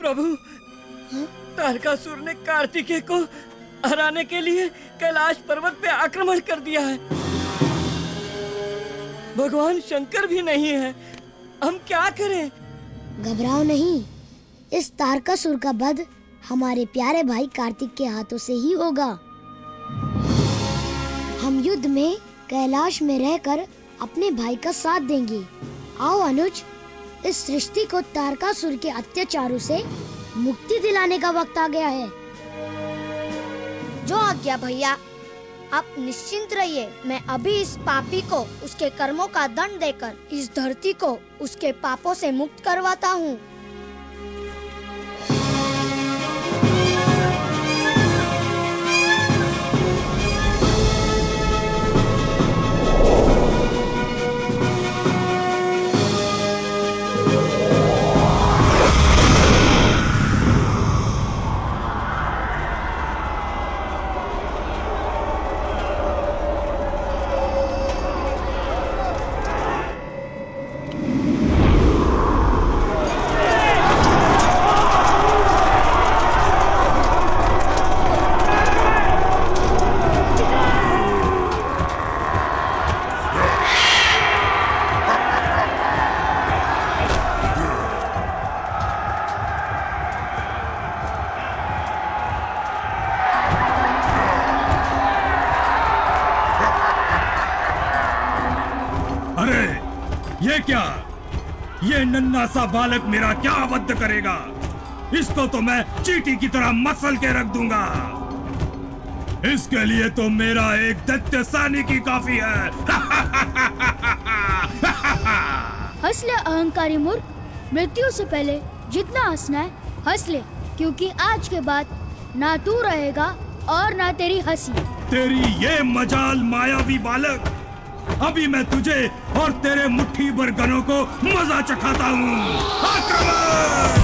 प्रभु, तारकासुर ने कार्तिकेय को हराने के लिए कैलाश पर्वत पे आक्रमण कर दिया है। भगवान शंकर भी नहीं है, हम क्या करें? घबराओ नहीं, इस तारकासुर का वध हमारे प्यारे भाई कार्तिक के हाथों से ही होगा। हम युद्ध में कैलाश में रहकर अपने भाई का साथ देंगे। आओ अनुज, इस सृष्टि को तारकासुर के अत्याचारों से मुक्ति दिलाने का वक्त आ गया है। जो आज्ञा भैया, आप निश्चिंत रहिए। मैं अभी इस पापी को उसके कर्मों का दंड देकर इस धरती को उसके पापों से मुक्त करवाता हूँ। ये नन्हा सा बालक मेरा क्या अवध करेगा? इसको तो मैं चींटी की तरह मसल के रख दूंगा। इसके लिए तो मेरा एक दैत्य सैनिक ही काफी है। हंस ले अहंकारी मूर्ख, मृत्यु से पहले जितना हंसना है हंस ले, क्योंकि आज के बाद ना तू रहेगा और ना तेरी हंसी। तेरी ये मजाल मायावी बालक, अभी मैं तुझे और तेरे मुट्ठी भर गनों को मजा चखाता हूँ। आक्रमण!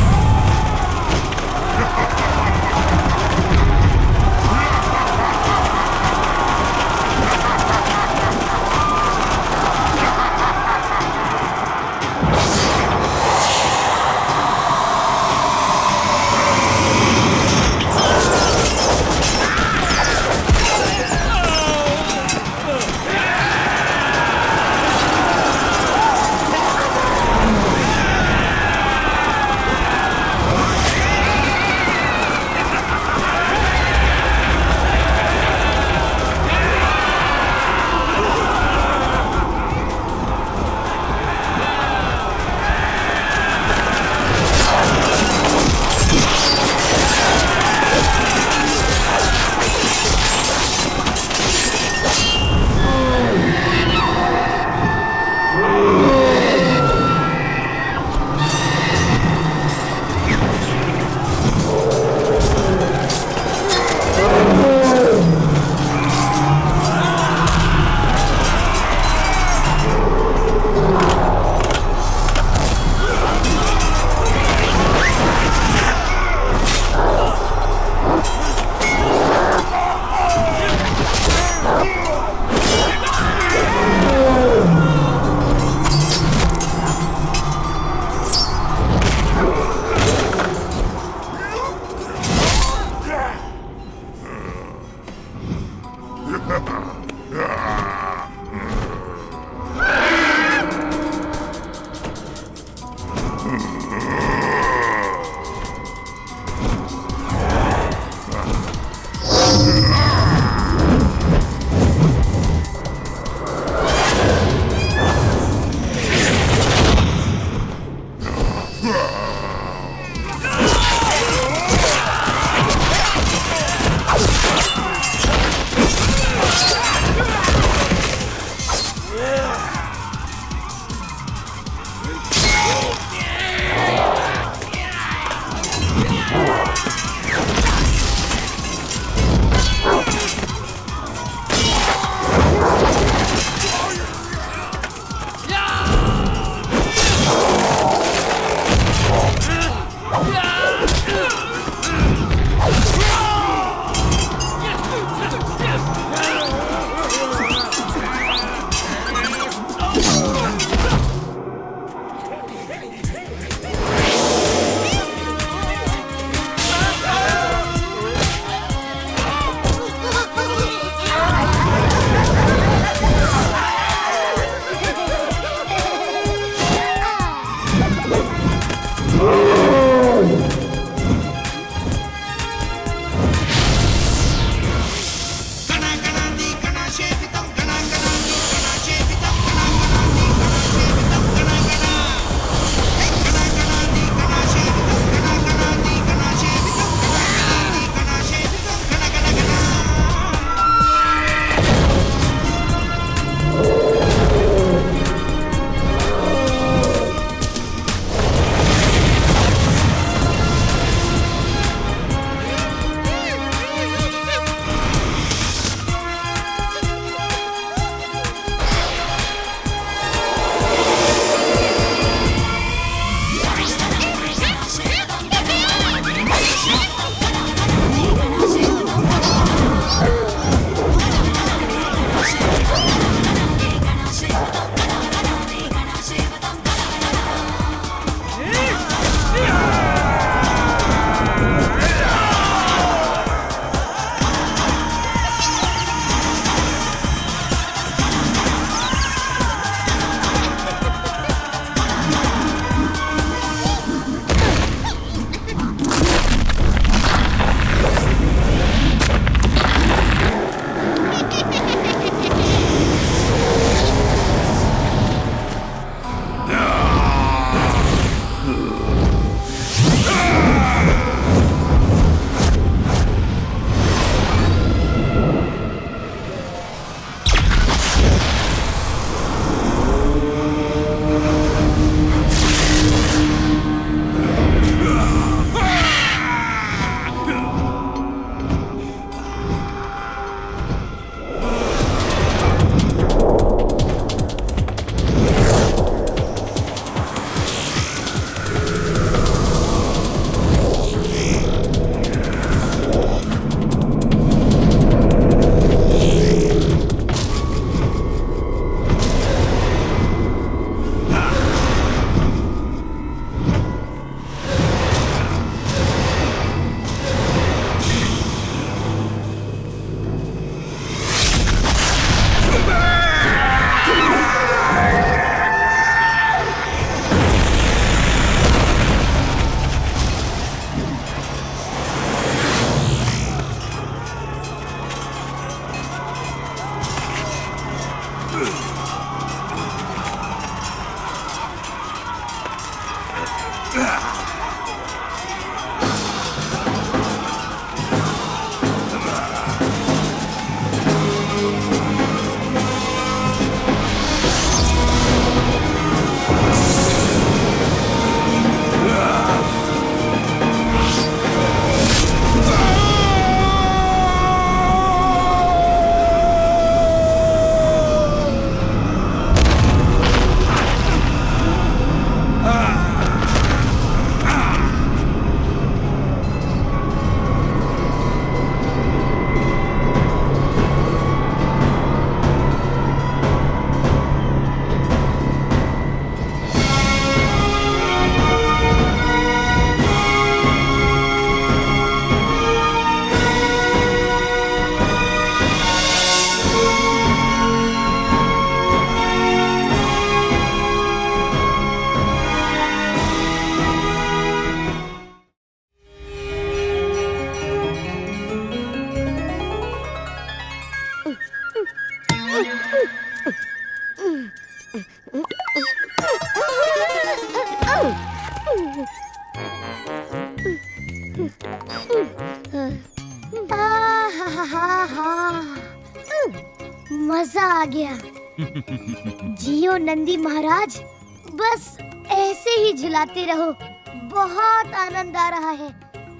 मजा आ गया। जियो नंदी महाराज, बस ऐसे ही झुलाते रहो, बहुत आनंद आ रहा है।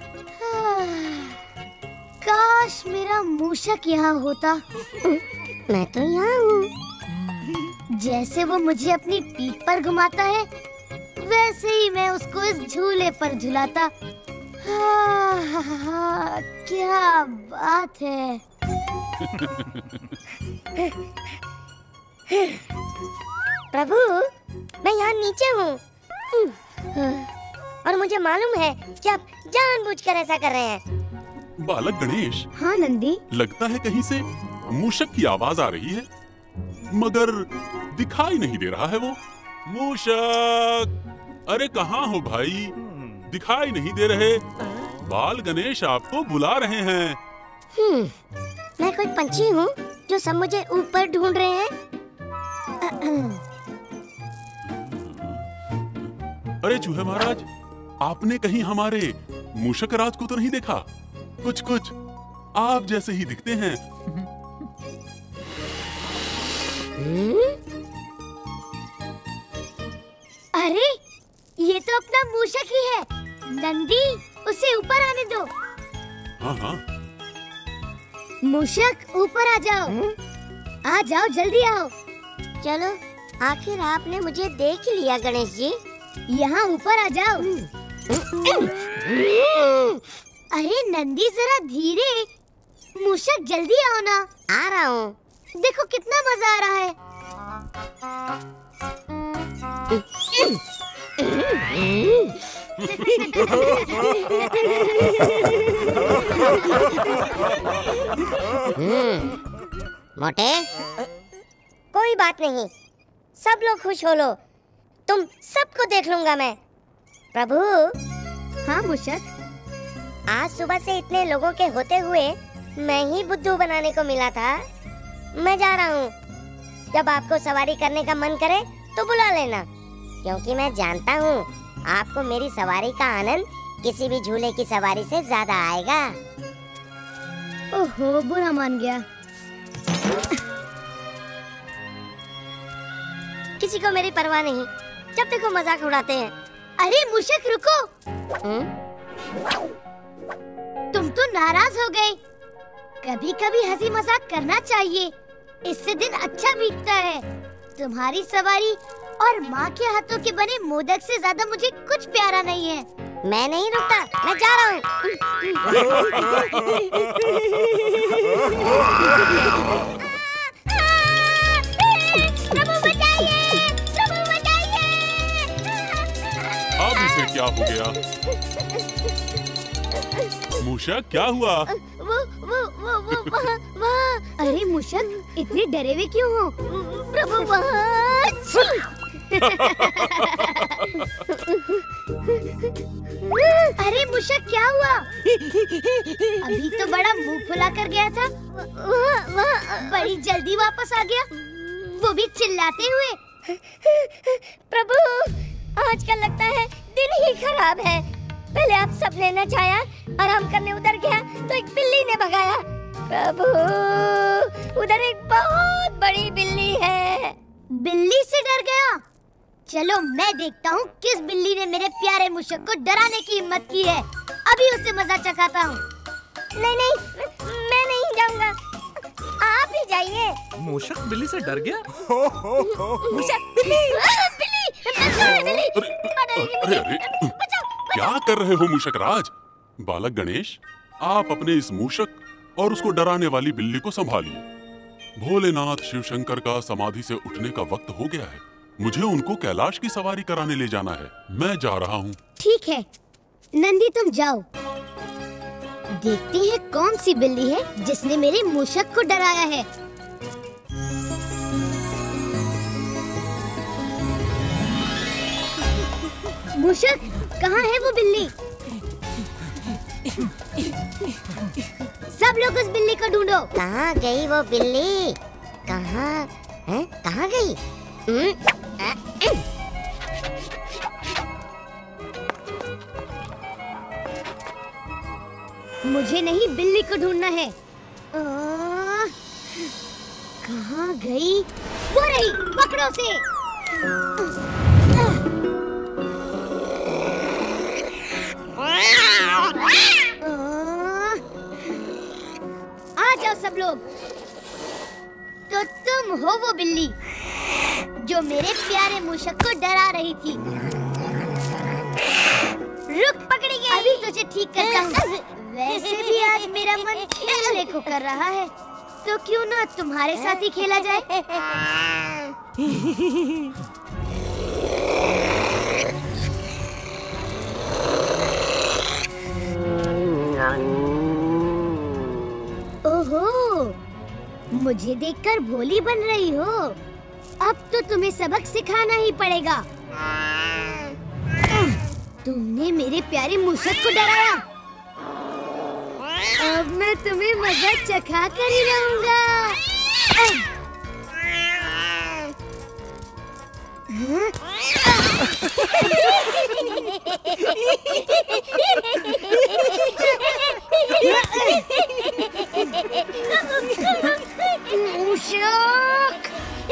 काश मेरा मूषक यहाँ होता। मैं तो यहाँ हूँ। जैसे वो मुझे अपनी पीठ पर घुमाता है, वैसे ही मैं उसको इस झूले पर झुलाता। क्या बात है। प्रभु, मैं यहाँ नीचे हूँ और मुझे मालूम है कि आप जानबूझकर ऐसा कर रहे हैं। बालक गणेश। हाँ नंदी। लगता है कहीं से मूषक की आवाज आ रही है, मगर दिखाई नहीं दे रहा है वो। मूषक, अरे कहाँ हो भाई? दिखाई नहीं दे रहे। बाल गणेश आपको बुला रहे हैं। मैं कोई पंछी हूँ जो सब मुझे ऊपर ढूंढ रहे हैं। अरे चूहे महाराज, आपने कहीं हमारे मूषक राज को तो नहीं देखा? कुछ कुछ आप जैसे ही दिखते हैं। अरे ये तो अपना मूषक ही है। नंदी, उसे ऊपर आने दो। हाँ हाँ। मूषक, ऊपर आ जाओ। आ जाओ, जल्दी आओ। चलो, आखिर आपने मुझे देख लिया गणेश जी। यहाँ ऊपर आ जाओ। अरे नंदी, जरा धीरे। मूषक, जल्दी आओ ना। आ रहा हूँ। देखो कितना मजा आ रहा है। मोटे, कोई बात नहीं, सब लोग खुश हो लो। तुम सबको देख लूंगा मैं। प्रभु। हाँ मूषक। आज सुबह से इतने लोगों के होते हुए मैं ही बुद्धू बनाने को मिला था। मैं जा रहा हूँ। जब आपको सवारी करने का मन करे तो बुला लेना, क्योंकि मैं जानता हूँ आपको मेरी सवारी का आनंद किसी भी झूले की सवारी से ज्यादा आएगा। ओहो, बुरा मान गया। किसी को मेरी परवाह नहीं, जब देखो मजाक उड़ाते हैं। अरे मूषक, रुको। तुम तो नाराज हो गए। कभी कभी हंसी मजाक करना चाहिए, इससे दिन अच्छा बीतता है। तुम्हारी सवारी और माँ के हाथों के बने मोदक से ज्यादा मुझे कुछ प्यारा नहीं है। मैं नहीं रुकता, मैं जा रहा हूँ। प्रभु बचाइए, प्रभु बचाइए। अब इसे क्या हो गया? मूषक, क्या हुआ? वो। अरे मूषक, इतने डरे हुए क्यों हो? प्रभु अरे मूषक, क्या हुआ? अभी तो बड़ा मुंह फुला कर गया था, बड़ी जल्दी वापस आ गया, वो भी चिल्लाते हुए। प्रभु, आजकल लगता है दिन ही खराब है। पहले आप सब ने नचाया, आराम करने उधर गया तो एक बिल्ली ने भगाया। प्रभु, उधर एक बहुत बड़ी बिल्ली है। बिल्ली से डर गया? चलो मैं देखता हूँ किस बिल्ली ने मेरे प्यारे मूषक को डराने की हिम्मत की है। अभी उससे मजा चखाता हूँ। नहीं नहीं, मैं नहीं जाऊंगा, आप ही जाइए। मूषक बिल्ली से डर गया? मूषक, बिल्ली, बिल्ली, अरे, क्या कर रहे हो मूषक राज? बालक गणेश, आप अपने इस मूषक और उसको डराने वाली बिल्ली को संभालिए। भोलेनाथ शिव शंकर का समाधि से उठने का वक्त हो गया है। मुझे उनको कैलाश की सवारी कराने ले जाना है। मैं जा रहा हूँ। ठीक है नंदी, तुम जाओ। देखती है कौन सी बिल्ली है जिसने मेरे मूषक को डराया है। मूषक, कहाँ है वो बिल्ली? सब लोग उस बिल्ली को ढूंढो। कहाँ गई वो बिल्ली? कहाँ गई? मुझे नहीं, बिल्ली को ढूंढना है। कहाँ गई? वो रही, पकड़ो से। आ जाओ सब लोग। तो तुम हो वो बिल्ली जो मेरे प्यारे मूषक को डरा रही थी। रुक, पकड़ी गई। अभी तुझे ठीक करता हूँ। वैसे भी आज मेरा मन खेलने को कर रहा है, तो क्यों ना तुम्हारे साथ ही खेला जाए। ओहो, मुझे देखकर भोली बन रही हो। अब तो तुम्हें सबक सिखाना ही पड़ेगा। तुमने मेरे प्यारे मूषक को डराया। अब मैं तुम्हें मजा चखा कर ही रहूंगा। मूषक!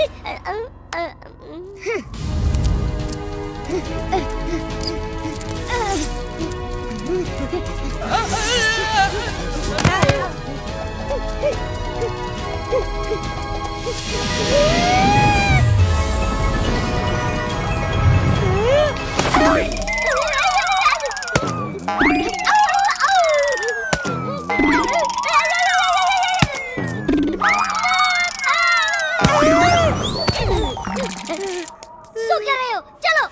सो क्या रहे हो? चलो।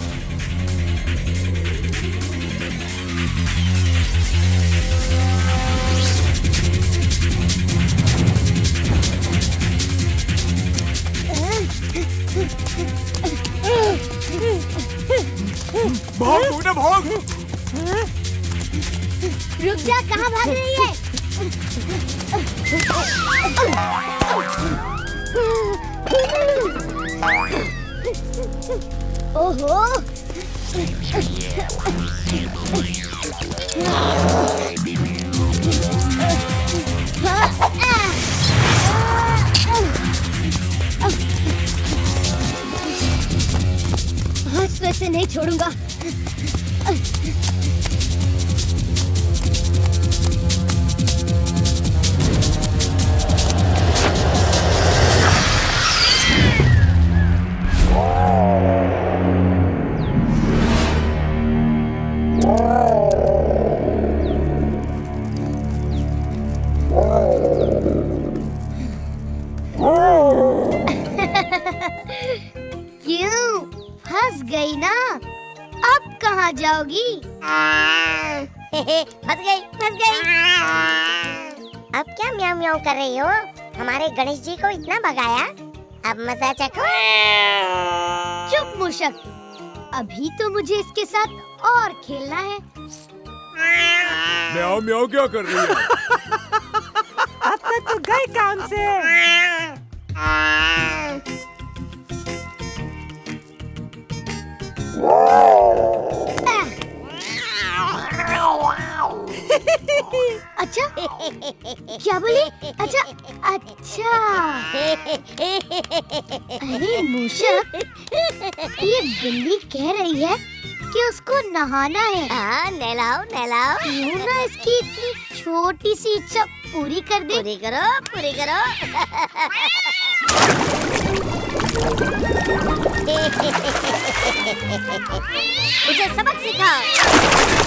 भाग तूने, भाग। रुक जा, कहाँ भाग रही है? ओहो! हाथ वैसे नहीं छोड़ूंगा। क्यों? फंस गई ना? अब कहाँ जाओगी? फंस गई। अब क्या म्याऊं म्याऊं कर रही हो? हमारे गणेश जी को इतना भगाया, अब मजा चखो। चुप मूषक, अभी तो मुझे इसके साथ और खेलना है। म्याऊं म्याऊं क्या कर रही है? अब तो गए काम से। अच्छा, क्या बोली? अच्छा। अरे मूषक, ये बिल्ली कह रही है कि उसको नहाना है। हाँ, नहलाओ। क्यों ना इसकी इतनी छोटी सी इच्छा पूरी कर दे। पूरी करो। उसे सबक सिखाओ।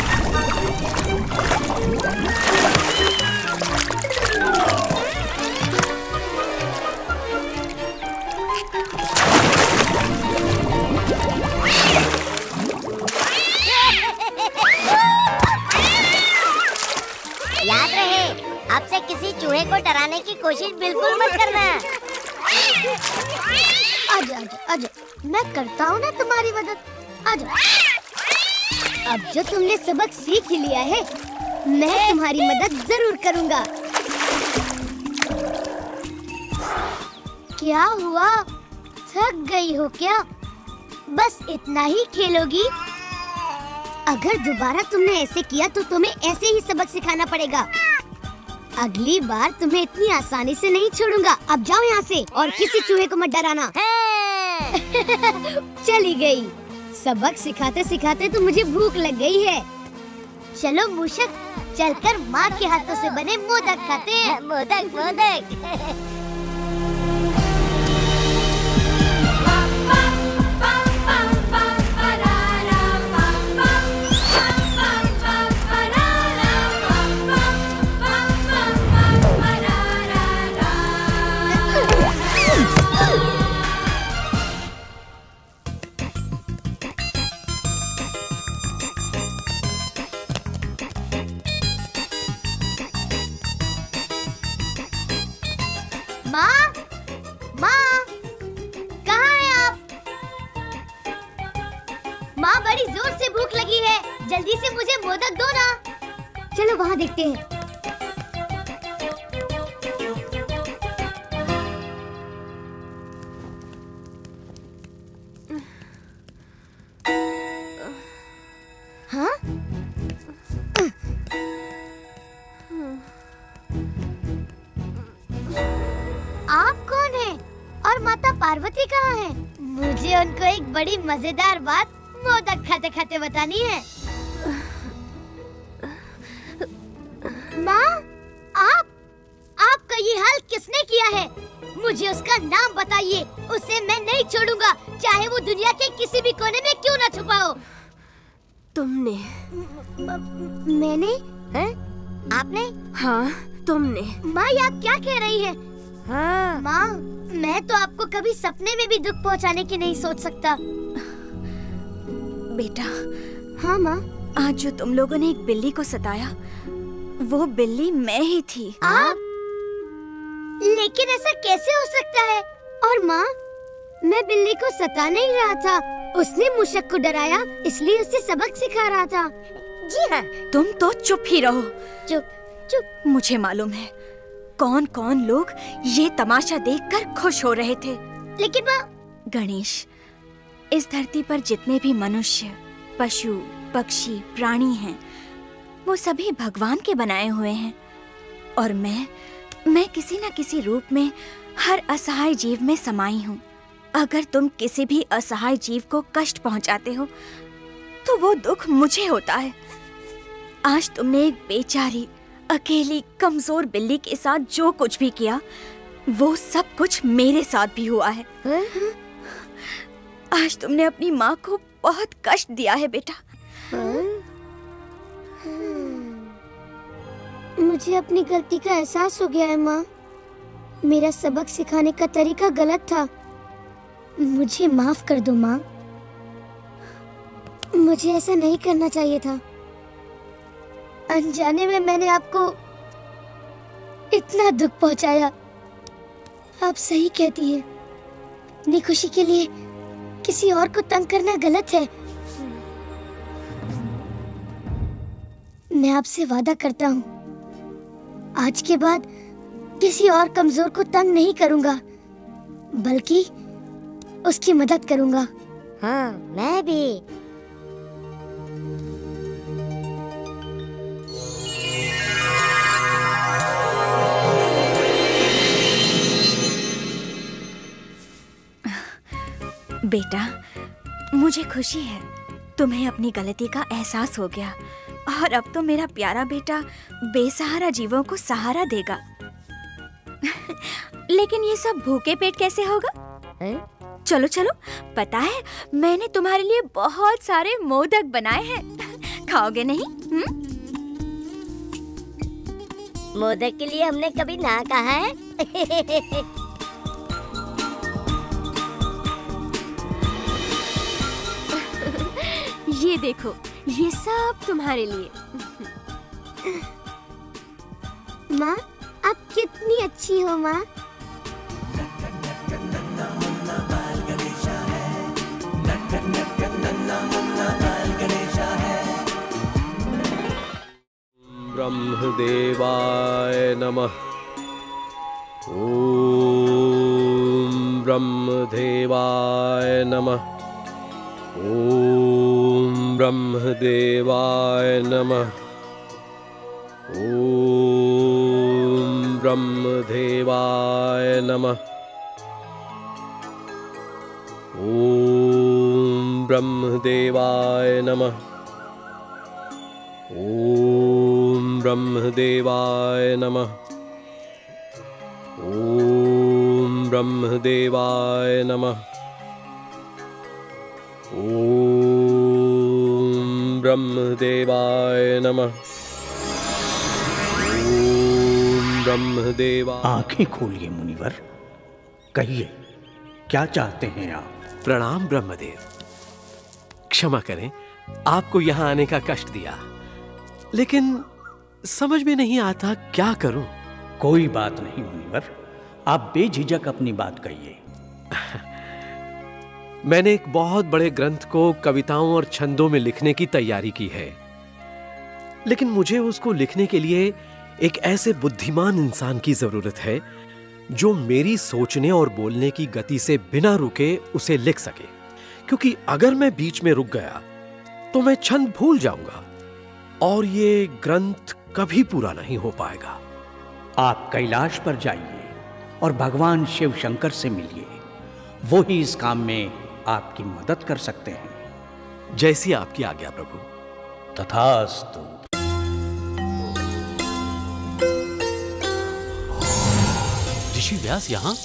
याद रहे, अब से किसी चूहे को डराने की कोशिश बिल्कुल मत करना। आजा, मैं करता हूँ ना तुम्हारी मदद। आजा। अब जो तुमने सबक सीख ही लिया है, मैं तुम्हारी मदद जरूर करूंगा। क्या हुआ? थक गई हो क्या? बस इतना ही खेलोगी? अगर दोबारा तुमने ऐसे किया तो तुम्हें ऐसे ही सबक सिखाना पड़ेगा। अगली बार तुम्हें इतनी आसानी से नहीं छोड़ूंगा। अब जाओ यहाँ से और किसी चूहे को मत डराना। चली गई। सबक सिखाते सिखाते तो मुझे भूख लग गई है। चलो मूषक, चलकर माँ के हाथों से बने मोदक खाते हैं। मोदक मोदक। जल्दी से मुझे मोदक दो ना। चलो वहाँ देखते हैं। हाँ? आप कौन हैं? और माता पार्वती कहाँ हैं? मुझे उनको एक बड़ी मजेदार बात मोदक खाते खाते बतानी है। माँ, आपका ये हाल किसने किया है? मुझे उसका नाम बताइए। उसे मैं नहीं छोड़ूंगा, चाहे वो दुनिया के किसी भी कोने में क्यों ना छुपा हो। तुमने? मैंने? हैं? आपने? हाँ, तुमने। माँ, ये आप क्या कह रही हैं? हाँ। माँ, मैं तो आपको कभी सपने में भी दुख पहुँचाने की नहीं सोच सकता। बेटा। हाँ माँ। आज जो तुम लोगों ने एक बिल्ली को सताया, वो बिल्ली मैं ही थी। आप? लेकिन ऐसा कैसे हो सकता है? और माँ, मैं बिल्ली को सता नहीं रहा था, उसने मूषक को डराया, इसलिए उसे सबक सिखा रहा था। जी हाँ। तुम तो चुप ही रहो। चुप। मुझे मालूम है कौन कौन लोग ये तमाशा देखकर खुश हो रहे थे। लेकिन माँ। गणेश, इस धरती पर जितने भी मनुष्य, पशु, पक्षी, प्राणी हैं, वो सभी भगवान के बनाए हुए हैं। और मैं किसी न किसी रूप में हर असहाय जीव में समाई हूँ। अगर तुम किसी भी असहाय जीव को कष्ट पहुँचाते हो तो वो दुख मुझे होता है। आज तुमने एक बेचारी, अकेली, कमजोर बिल्ली के साथ जो कुछ भी किया, वो सब कुछ मेरे साथ भी हुआ है। आज तुमने अपनी माँ को बहुत कष्ट दिया है बेटा। मुझे अपनी गलती का एहसास हो गया है माँ। मेरा सबक सिखाने का तरीका गलत था। मुझे माफ कर दो माँ। मुझे ऐसा नहीं करना चाहिए था। अनजाने में मैंने आपको इतना दुख पहुंचाया। आप सही कहती हैं। अपनी खुशी के लिए किसी और को तंग करना गलत है। मैं आपसे वादा करता हूँ, आज के बाद किसी और कमजोर को तंग नहीं करूँगा, बल्कि उसकी मदद करूँगा। हाँ, मैं भी। बेटा, मुझे खुशी है तुम्हें अपनी गलती का एहसास हो गया और अब तो मेरा प्यारा बेटा बेसहारा जीवों को सहारा देगा। लेकिन ये सब भूखे पेट कैसे होगा? चलो चलो, पता है मैंने तुम्हारे लिए बहुत सारे मोदक बनाए हैं, खाओगे नहीं? मोदक के लिए हमने कभी ना कहा है। ये देखो, ये सब तुम्हारे लिए। माँ, आप कितनी अच्छी हो माँ। ब्रह्मदेवाय नमः। ओम ब्रह्मदेवाय नमः। ओम ब्रह्मदेवाय नमः। ओम ब्रह्मदेवाय नमः। ओम ब्रह्मदेवाय नमः। ओम ब्रह्मदेवाय नमः। ओम ब्रह्मदेवाय नमः। ओम ब्रह्मदेवाय नमः। ओम ब्रह्मदेवा। आंखें खोलिए मुनिवर, कहिए क्या चाहते हैं आप? प्रणाम ब्रह्मदेव। क्षमा करें, आपको यहाँ आने का कष्ट दिया, लेकिन समझ में नहीं आता क्या करूं। कोई बात नहीं मुनिवर, आप बेझिझक अपनी बात कहिए। मैंने एक बहुत बड़े ग्रंथ को कविताओं और छंदों में लिखने की तैयारी की है, लेकिन मुझे उसको लिखने के लिए एक ऐसे बुद्धिमान इंसान की जरूरत है जो मेरी सोचने और बोलने की गति से बिना रुके उसे लिख सके, क्योंकि अगर मैं बीच में रुक गया तो मैं छंद भूल जाऊंगा और ये ग्रंथ कभी पूरा नहीं हो पाएगा। आप कैलाश पर जाइए और भगवान शिव शंकर से मिलिए, वो ही इस काम में आपकी मदद कर सकते हैं। जैसी आपकी आज्ञा प्रभु। तथास्तु। ऋषि व्यास यहाँ?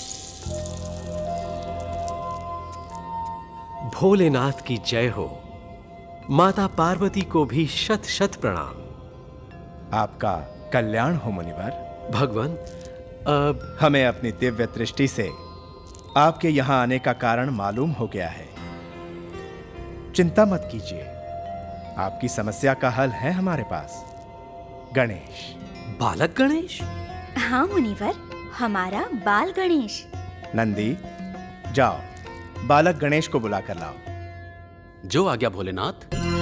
भोलेनाथ की जय हो। माता पार्वती को भी शत शत प्रणाम। आपका कल्याण हो मुनिवर। भगवान, हमें अपनी दिव्य दृष्टि से आपके यहाँ आने का कारण मालूम हो गया है। चिंता मत कीजिए, आपकी समस्या का हल है हमारे पास। गणेश। बालक गणेश? हाँ मुनिवर, हमारा बाल गणेश। नंदी, जाओ बालक गणेश को बुला कर लाओ। जो आज्ञा भोलेनाथ।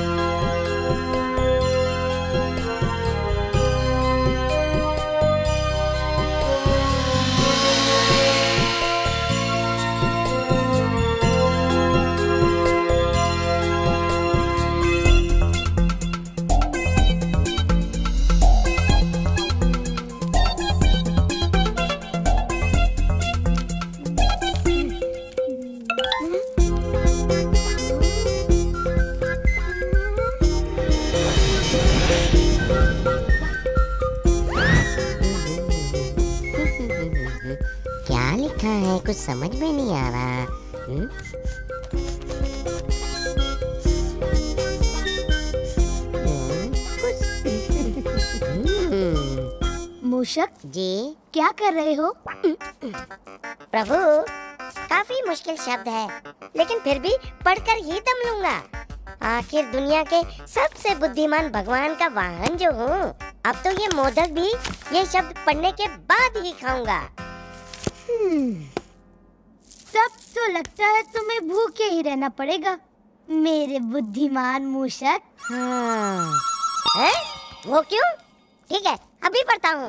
कुछ समझ में नहीं आ रहा। मूषक जी, क्या कर रहे हो? प्रभु, काफी मुश्किल शब्द है, लेकिन फिर भी पढ़कर ही दम लूंगा। आखिर दुनिया के सबसे बुद्धिमान भगवान का वाहन जो हूँ। अब तो ये मोदक भी ये शब्द पढ़ने के बाद ही खाऊंगा। तब तो लगता है तुम्हें भूखे ही रहना पड़ेगा मेरे बुद्धिमान मूषक। हाँ। है? वो क्यों? ठीक है, अभी पढ़ता हूँ।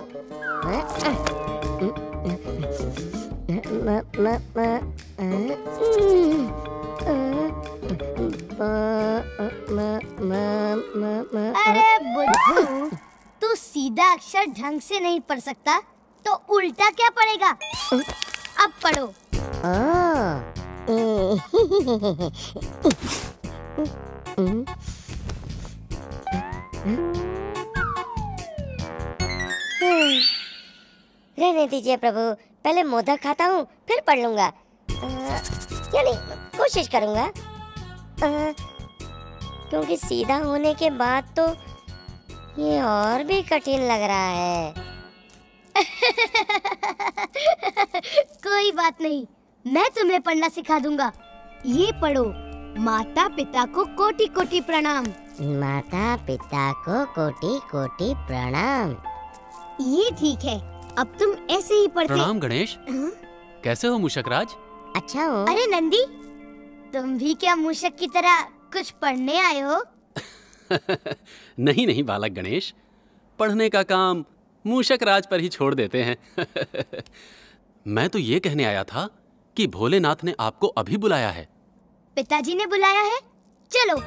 अरे बुद्धू, तू सीधा अक्षर ढंग से नहीं पढ़ सकता तो उल्टा क्या पढ़ेगा? अब पढ़ो। रहने दीजिए प्रभु, पहले मोदक खाता हूँ फिर पढ़ लूंगा। यानी कोशिश करूंगा, क्योंकि सीधा होने के बाद तो ये और भी कठिन लग रहा है। कोई बात नहीं, मैं तुम्हें पढ़ना सिखा दूंगा। ये पढ़ो, माता पिता को कोटि कोटि प्रणाम। माता पिता को कोटि कोटि प्रणाम। ये ठीक है, अब तुम ऐसे ही पढ़ते। प्रणाम गणेश। कैसे हो मूषकराज? अच्छा हो। अरे नंदी, तुम भी क्या मूषक की तरह कुछ पढ़ने आए हो? नहीं नहीं बालक गणेश, पढ़ने का काम मूषक राज पर ही छोड़ देते हैं। मैं तो ये कहने आया था कि भोलेनाथ ने आपको अभी बुलाया है। पिताजी ने बुलाया है, चलो।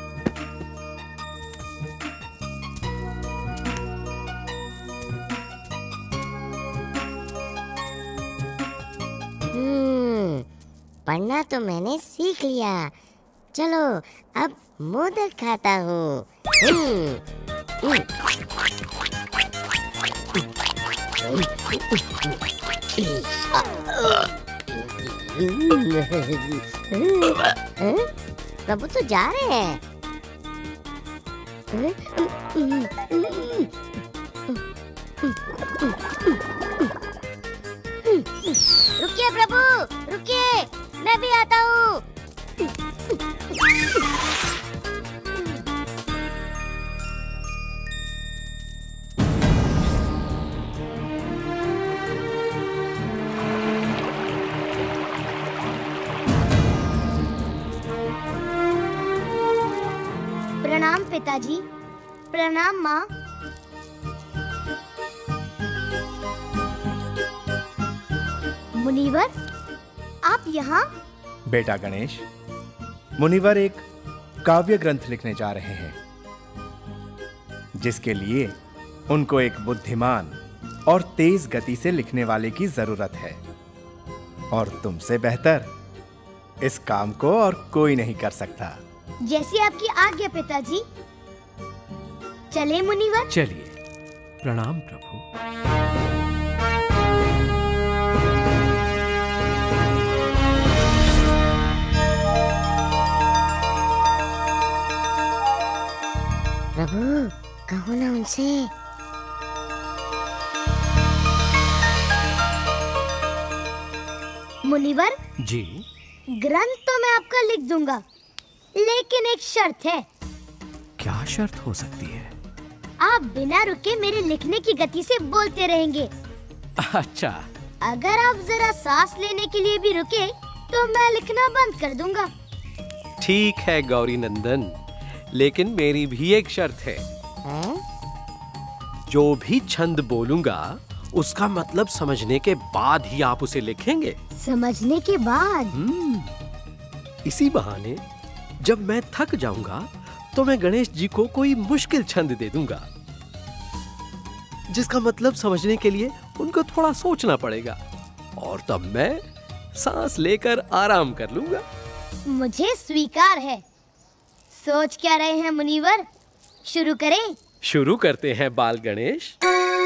पढ़ना तो मैंने सीख लिया, चलो अब मोदक खाता हूँ। प्रभु तो जा रहे हैं। रुकिए प्रभु, रुकिए, मैं भी आता हूँ। प्रणाम पिताजी। प्रणाम माँ। मुनिवर, आप यहाँ? बेटा गणेश, मुनिवर एक काव्य ग्रंथ लिखने जा रहे हैं, जिसके लिए उनको एक बुद्धिमान और तेज गति से लिखने वाले की जरूरत है। और तुमसे बेहतर इस काम को और कोई नहीं कर सकता। जैसी आपकी आज्ञा पिताजी। चले मुनिवर। चलिए। प्रणाम प्रभु। प्रभु, कहो ना उनसे। मुनिवर जी। ग्रंथ तो मैं आपका लिख दूंगा, लेकिन एक शर्त है। क्या शर्त हो सकती है? आप बिना रुके मेरे लिखने की गति से बोलते रहेंगे। अच्छा। अगर आप जरा सांस लेने के लिए भी रुके तो मैं लिखना बंद कर दूंगा। ठीक है गौरी नंदन, लेकिन मेरी भी एक शर्त है। जो भी छंद बोलूंगा उसका मतलब समझने के बाद ही आप उसे लिखेंगे। समझने के बाद? इसी बहाने जब मैं थक जाऊंगा तो मैं गणेश जी को कोई मुश्किल छंद दे दूंगा, जिसका मतलब समझने के लिए उनको थोड़ा सोचना पड़ेगा, और तब मैं सांस लेकर आराम कर लूंगा। मुझे स्वीकार है। सोच क्या रहे हैं मुनिवर? शुरू करें? शुरू करते हैं बाल गणेश।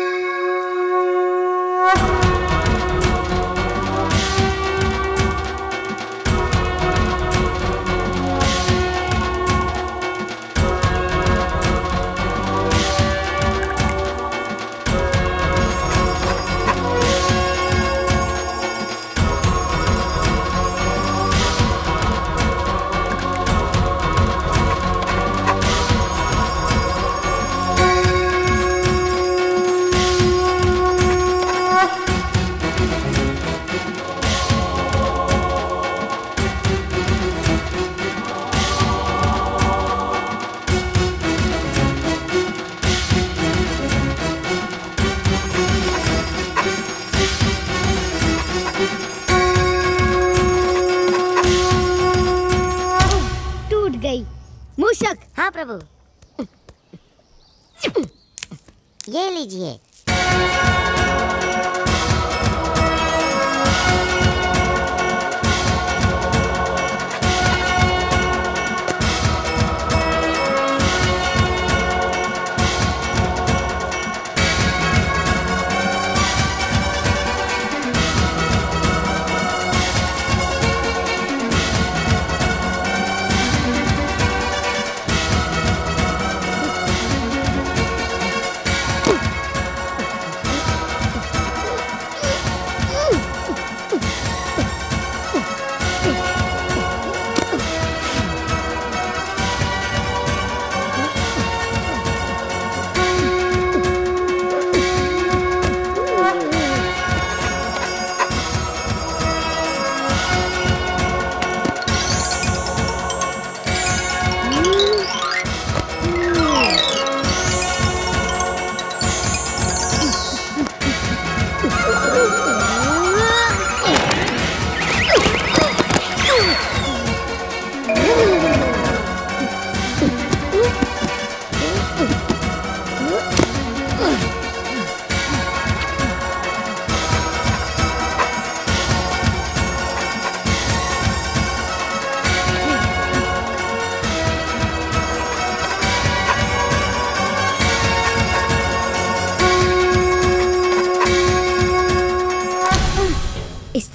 मूषक। हाँ प्रभु। ये लीजिए।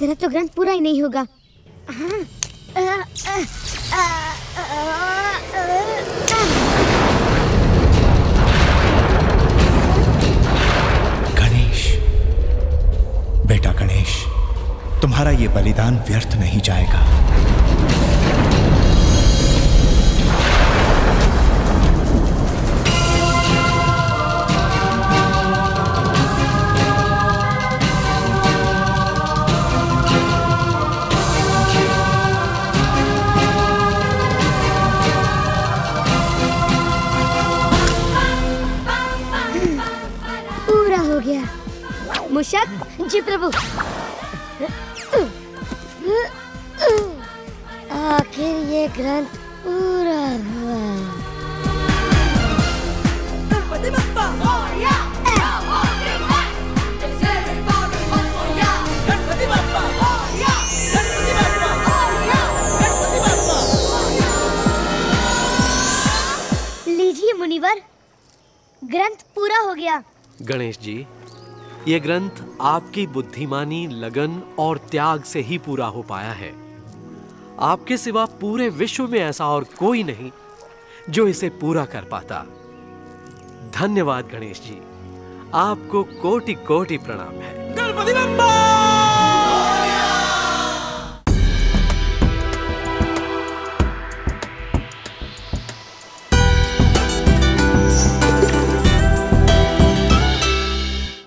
तरह तो ग्रंथ पूरा ही नहीं होगा। गणेश, बेटा गणेश, तुम्हारा ये बलिदान व्यर्थ नहीं जाएगा। पूरा हो गया। मूषक। जी प्रभु। आखिर ये ग्रंथ पूरा हुआ। लीजिए मुनिवर, ग्रंथ पूरा हो गया। गणेश जी, ये ग्रंथ आपकी बुद्धिमानी, लगन और त्याग से ही पूरा हो पाया है। आपके सिवा पूरे विश्व में ऐसा और कोई नहीं जो इसे पूरा कर पाता। धन्यवाद गणेश जी, आपको कोटि कोटि प्रणाम है। गणपति बप्पा!